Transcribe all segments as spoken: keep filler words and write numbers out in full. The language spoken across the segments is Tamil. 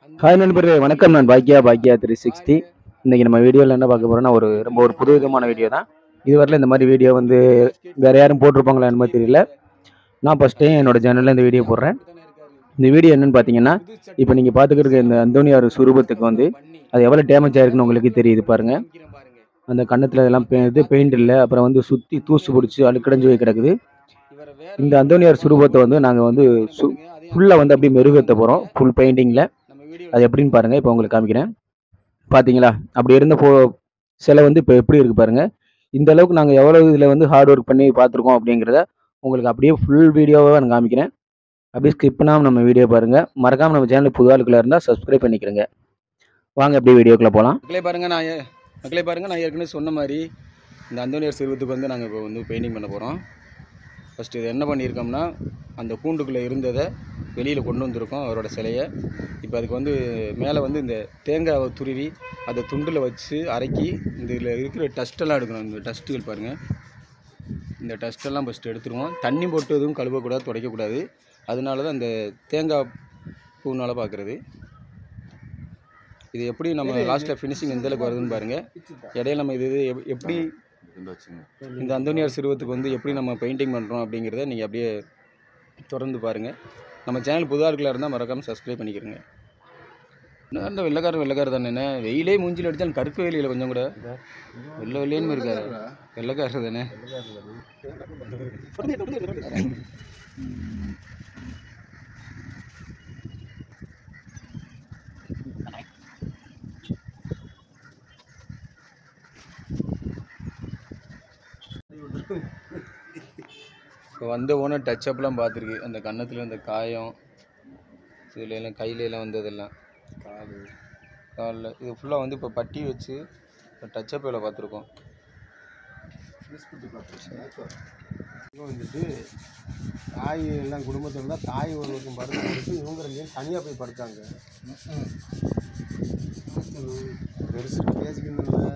ஹாய் நண்பர்களே, வணக்கம். நான் பாக்கியா பாக்கியா த்ரீ சிக்ஸ்டி. இன்றைக்கி நம்ம வீடியோவில் என்ன பார்க்க போகிறோன்னா, ஒரு ரொம்ப ஒரு புது விதமான வீடியோ தான். இதுவரையில் இந்த மாதிரி வீடியோ வந்து வேறு யாரும் போட்டிருப்பாங்களா என்ன மாதிரி தெரியல. நான் ஃபஸ்ட் டைம் என்னோட சேனலில் இந்த வீடியோ போடுறேன். இந்த வீடியோ என்னென்னு பார்த்தீங்கன்னா, இப்போ நீங்கள் பார்த்துக்கிட்டு இந்த அந்தோனியார் சுரூபத்துக்கு வந்து அது எவ்வளோ டேமேஜ் ஆகிருக்குன்னு உங்களுக்கு தெரியுது பாருங்கள். அந்த கன்னத்தில் இதெல்லாம் பெ இது பெயிண்ட் இல்லை, அப்புறம் வந்து சுற்றி தூசு பிடிச்சி அழுக்கடைஞ்சு போய் கிடக்குது. இந்த அந்தோனியார் சுரூபத்தை வந்து நாங்கள் வந்து சு ஃபுல்லாக வந்து அப்படியே மெருகேற்ற போகிறோம், ஃபுல் பெயிண்டிங்கில். அது எப்படின்னு பாருங்கள். இப்போ உங்களுக்கு காமிக்கிறேன். பார்த்தீங்களா, அப்படி இருந்த போ சிலை வந்து இப்போ எப்படி இருக்குது பாருங்கள். இந்த அளவுக்கு நாங்கள் எவ்வளோ இதில் வந்து ஹார்ட் ஒர்க் பண்ணி பார்த்துருக்கோம் அப்படிங்கிறத உங்களுக்கு அப்படியே ஃபுல் வீடியோவாக நான் காமிக்கிறேன். அப்படியே ஸ்கிப் பண்ணாமல் நம்ம வீடியோ பாருங்கள். மறக்காமல் நம்ம சேனலுக்கு புது ஆளுக்குள்ள இருந்தால் சப்ஸ்கிரைப் பண்ணிக்கிறேங்க. வாங்க அப்படியே வீடியோக்குள்ளே போகலாம். மக்களே பாருங்கள், நான் மக்களே பாருங்கள் நான் ஏற்கனவே சொன்ன மாதிரி இந்த அந்தோனியார் சிறுவத்துக்கு வந்து நாங்கள் இப்போ வந்து பெயிண்டிங் பண்ண போகிறோம். ஃபஸ்ட்டு இது என்ன பண்ணியிருக்கோம்னா, அந்த கூண்டுக்குள்ளே இருந்ததை வெளியில் கொண்டு வந்திருக்கோம் அவரோட சிலையை. இப்போ அதுக்கு வந்து மேலே வந்து இந்த தேங்காவை துருவி அதை துண்டில் வச்சு அரைக்கி இந்த இதில் இருக்கிற டஸ்ட்டெல்லாம் எடுக்கணும். இந்த டஸ்ட்டுகள் பாருங்கள், இந்த டஸ்ட்டெல்லாம் ஃபஸ்ட்டு எடுத்துருவோம். தண்ணி போட்டு எதுவும் கழுவக்கூடாது, துடைக்கக்கூடாது. அதனால தான் இந்த தேங்காய் பூனால் பார்க்குறது. இது எப்படி நம்ம லாஸ்ட்டில் ஃபினிஷிங் எந்தளவுக்கு வருதுன்னு பாருங்கள். இடையில நம்ம இது எப்படி இந்த அந்தோனியார் சிறுவத்துக்கு வந்து எப்படி நம்ம பெயிண்டிங் பண்ணுறோம் அப்படிங்கிறத நீங்கள் அப்படியே தொடர்ந்து பாருங்கள். நம்ம சேனல் புதுதாக இருக்கல இருந்தால் மறக்காமல் சப்ஸ்கிரைப் பண்ணிக்கிறேங்க. இன்னும் இந்த வெள்ளைக்காரன் வெள்ளைக்காரர் தானே, என்ன வெயிலே மூஞ்சில் அடித்தாலும் கருப்பு வெயிலில் கொஞ்சம் கூட வெள்ளை வெள்ளைன்னு இருக்காரு. வெள்ளைக்காரர் தானே. இப்போ வந்த ஓனர் டச்சப்லாம் பார்த்துருக்கு. அந்த கன்னத்தில் அந்த காயம், இதில் எல்லாம் கையிலலாம் வந்ததெல்லாம் கால் காலில் இது ஃபுல்லாக வந்து இப்போ பட்டி வச்சு இப்போ டச்சப் வேலை பார்த்துருக்கோம். வந்துட்டு தாய் எல்லாம் குடும்பத்தில் இருந்தால் தாய் ஒரு பக்கம் படுத்து இவங்க ரெண்டு தனியாக போய் படுத்தாங்க. பெருசு பேசிக்கணும்ல.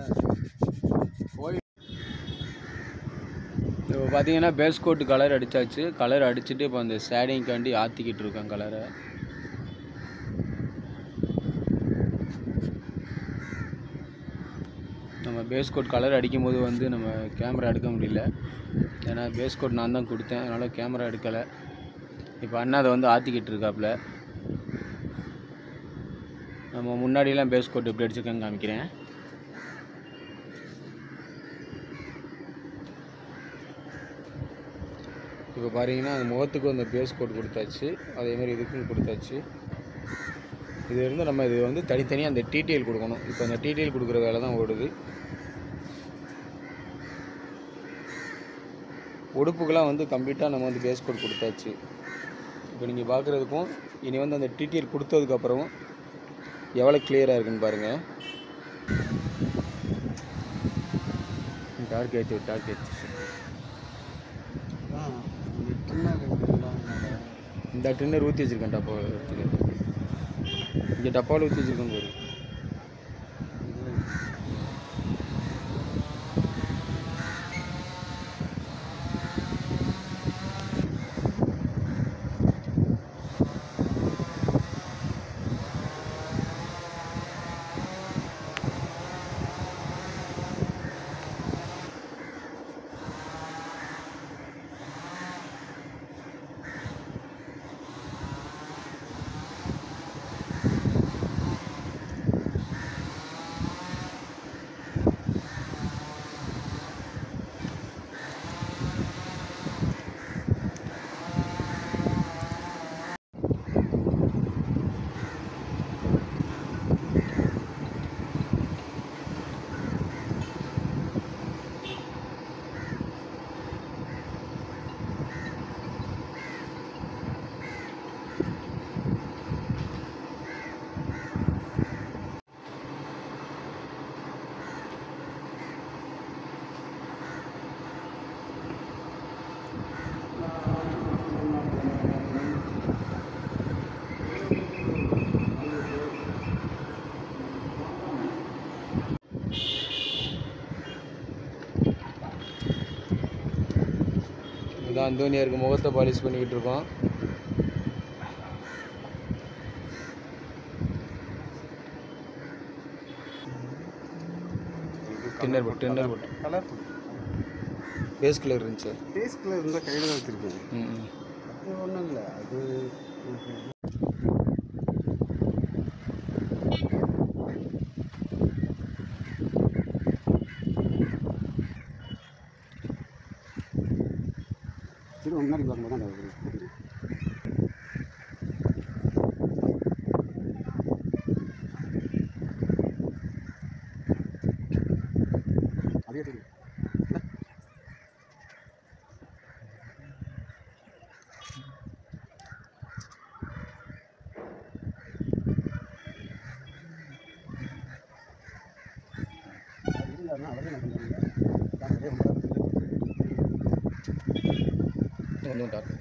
இப்போ பார்த்தீங்கன்னா பேஸ் கோட்டு கலர் அடித்தாச்சு. கலர் அடிச்சுட்டு இப்போ அந்த ஷேடிங்காண்டி ஆற்றிக்கிட்டு இருக்கேன் கலரை. நம்ம பேஸ் கோட் கலர் அடிக்கும்போது வந்து நம்ம கேமரா எடுக்க முடியல, ஏன்னா பேஸ் கோட் நான் தான் கொடுத்தேன், அதனால் கேமரா எடுக்கலை. இப்போ அண்ணா அதை வந்து ஆற்றிக்கிட்டு இருக்காப்புல. நம்ம முன்னாடியெலாம் பேஸ் கோட் எப்படி அடிச்சிருக்கேன்னு காமிக்கிறேன். இப்போ பாருங்கன்னா அந்த முகத்துக்கு அந்த பேஸ் கோட் கொடுத்தாச்சு, அதேமாதிரி இதுக்கும் கொடுத்தாச்சு. இது இருந்து நம்ம இது வந்து தனித்தனியாக அந்த டீட்டெயில் கொடுக்கணும். இப்போ அந்த டீட்டெயில் கொடுக்குற வேலை தான் ஓடுது. உடுப்புக்கெல்லாம் வந்து கம்ப்ளீட்டாக நம்ம வந்து பேஸ் கோட் கொடுத்தாச்சு. இப்போ நீங்கள் பார்க்குறதுக்கும் இனி வந்து அந்த டீட்டெயில் கொடுத்ததுக்கப்புறம் எவ்வளோ கிளியராக இருக்குன்னு பாருங்கள். டார்க் ஏற்றி டார்க் ஏற்றி இந்த டின்னர் ஊற்றி வச்சுருக்கேன். டப்பா இங்கே டப்பாவில் ஊற்றி வச்சுருக்கேன் பாரு. இதுதான் அந்தோனியாருக்கு முகத்தை பாலிஷ் பண்ணிக்கிட்டு இருக்கோம். டின்னர் போட்டு டின்னர் போட்டு கலர் போட்டு பேஸ் கலர் இருந்துச்சு. பேஸ் கலர் இருந்தால் கையில் தான் வச்சுருக்கேன். ம் அது ஒன்றும் இல்லை. அது சரி முன்னாடி பார்க்கும்போது தான் அது அப்படியே தெரியும். ஒன்றும் டாக்டர்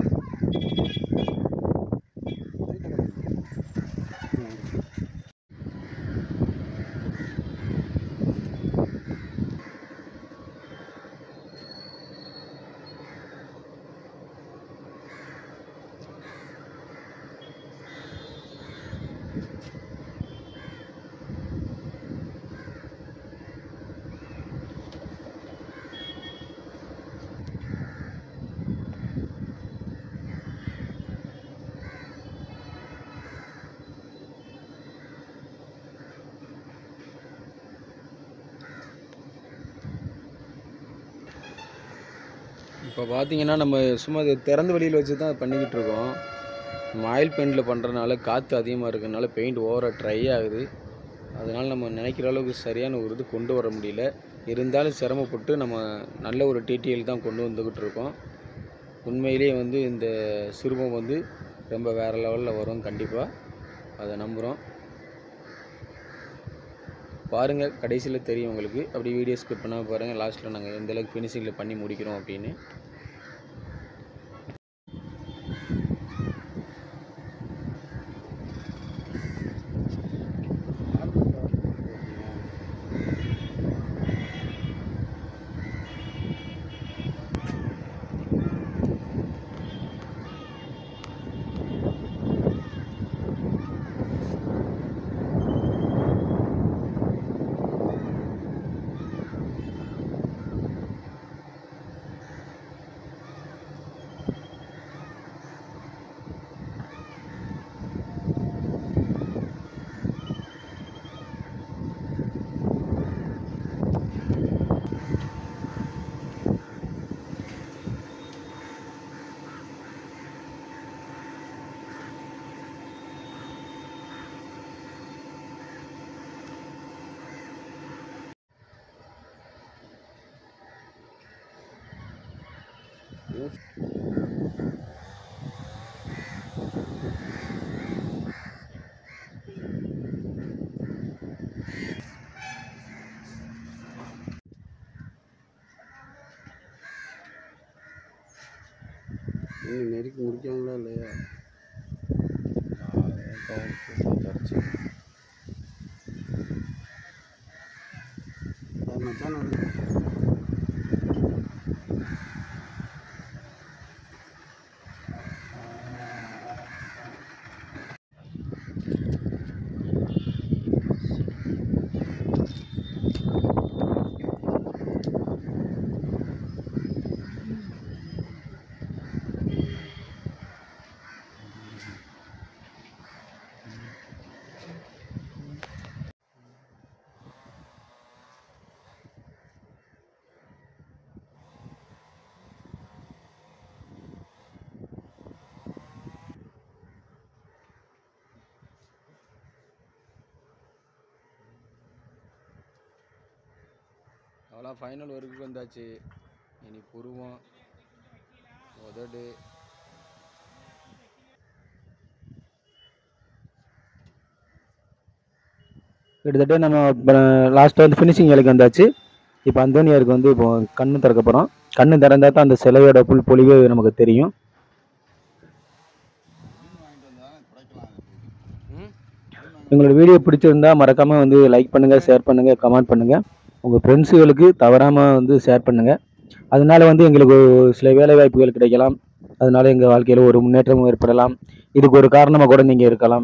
இப்போ பார்த்தீங்கன்னா நம்ம சும்மா இது திறந்த வெளியில் வச்சு தான் பண்ணிக்கிட்டு இருக்கோம். நம்ம ஆயில் பெயிண்டில் பண்ணுறதுனால காற்று அதிகமாக இருக்கிறதுனால பெயிண்ட் ஓவராக ட்ரை ஆகுது. அதனால் நம்ம நினைக்கிற அளவுக்கு சரியான ஒரு இது கொண்டு வர முடியல. இருந்தாலும் சிரமப்பட்டு நம்ம நல்ல ஒரு டிடிஎல் தான் கொண்டு வந்துக்கிட்டு இருக்கோம். உண்மையிலேயே வந்து இந்த சிறுமம் வந்து ரொம்ப வேறு லெவலில் வரும் கண்டிப்பாக, அதை நம்புகிறோம். பாருங்கள், கடைசியில் தெரியும் உங்களுக்கு. அப்படி வீடியோ ஸ்கிப் பண்ணாமல் பாருங்கள். லாஸ்ட்டில் நாங்கள் எந்த அளவுக்கு ஃபினிஷிங்கில் பண்ணி முடிக்கிறோம் அப்படின்னு. இன்னும் நெருக்கி முடிக்காங்களா இல்லையா? அவ்வளோ ஃபைனல் ஒர்க்குக்கு வந்தாச்சு. இனி புருவம், உதடு, கிட்டத்தட்ட நம்ம லாஸ்ட்டாக வந்து ஃபினிஷிங் வேலைக்கு வந்தாச்சு. இப்போ அந்தோனியாருக்கு வந்து இப்போ கண்ணு திறக்க போகிறோம். கண்ணு திறந்தா தான் அந்த சிலையோட புல் பொலிவே நமக்கு தெரியும். உங்களோட வீடியோ பிடிச்சிருந்தா மறக்காமல் வந்து லைக் பண்ணுங்கள், ஷேர் பண்ணுங்கள், கமெண்ட் பண்ணுங்கள். உங்கள் ஃப்ரெண்ட்ஸுகளுக்கு தவறாமல் வந்து ஷேர் பண்ணுங்கள். அதனால வந்து எங்களுக்கு சில வேலை வாய்ப்புகள் கிடைக்கலாம். அதனால எங்கள் வாழ்க்கையில் ஒரு முன்னேற்றமும் ஏற்படலாம். இதுக்கு ஒரு காரணமாக கூட நீங்கள் இருக்கலாம்.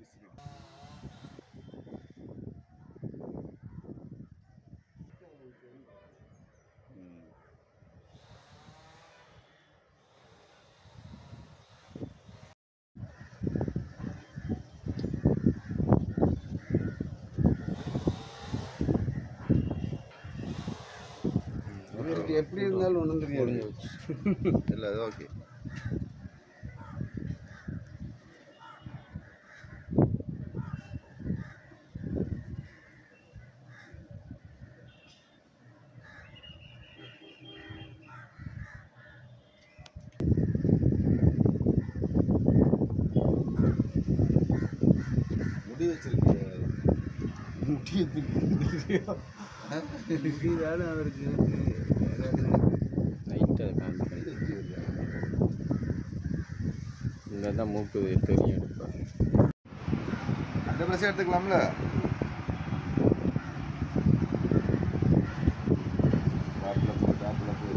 இவருக்கு எப்படி இருந்தாலும் ஒன்றும் தெரியாது. இல்லை அது ஓகே. முடி வச்சிருக்கு. முடி முடிதாலும் அவருக்கு லைட்டாக காமிக்கிறேன். இங்கே தான் மூக்கு தெரியும் எடுப்பேன். அந்த ப்ளஸ் எடுத்துக்கலாம்ல. டாப்பில் போ டாப்பில் போ.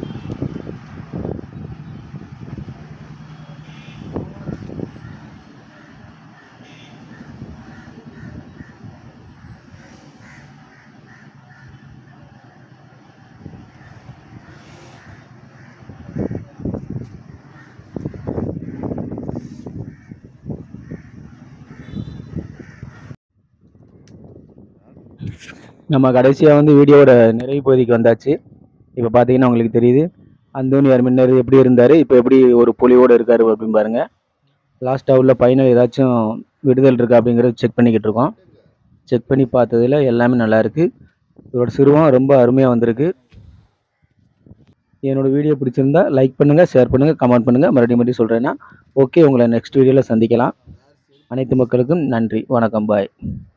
நம்ம கடைசியாக வந்து வீடியோவோட நிறைவு பகுதிக்கு வந்தாச்சு. இப்போ பார்த்தீங்கன்னா உங்களுக்கு தெரியுது அந்தோனியார் முன்னர் எப்படி இருந்தார், இப்போ எப்படி ஒரு பொலிவோடு இருக்கார் அப்படின்னு பாருங்கள். லாஸ்ட்டாக உள்ள ஃபைனல் ஏதாச்சும் விடுதல் இருக்கா அப்படிங்கிறத செக் பண்ணிக்கிட்டு இருக்கோம். செக் பண்ணி பார்த்ததில் எல்லாமே நல்லாயிருக்கு. இதோட சிறுவம் ரொம்ப அருமையாக வந்திருக்கு. என்னோடய வீடியோ பிடிச்சிருந்தா லைக் பண்ணுங்கள், ஷேர் பண்ணுங்கள், கமெண்ட் பண்ணுங்கள். மறுபடியும் மறுபடியும் சொல்கிறேன்னா ஓகே, உங்களை நெக்ஸ்ட் வீடியோவில் சந்திக்கலாம். அனைத்து மக்களுக்கும் நன்றி, வணக்கம், பாய்.